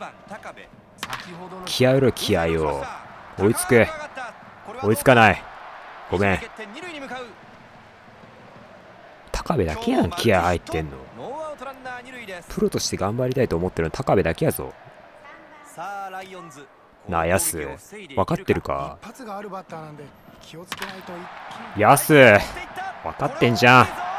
気合いろ、気合いを。追いつく。追いつかない。ごめん。高部だけやん、気合入ってんの。プロとして頑張りたいと思ってるの高部だけやぞ。なあ、ヤス。分かってるか。ヤス。分かってんじゃん。